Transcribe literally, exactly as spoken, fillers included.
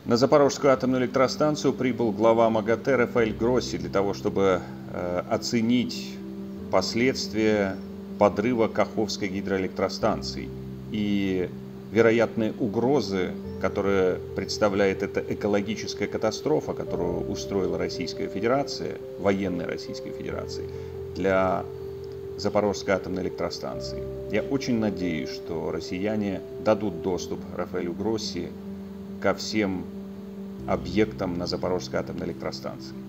На Запорожскую атомную электростанцию прибыл глава МАГАТЭ Рафаэль Гросси для того, чтобы э, оценить последствия подрыва Каховской гидроэлектростанции и вероятные угрозы, которые представляет эта экологическая катастрофа, которую устроила Российская Федерация, военная Российская Федерация, для Запорожской атомной электростанции. Я очень надеюсь, что россияне дадут доступ Рафаэлю Гросси ко всем объектам на Запорожской атомной электростанции.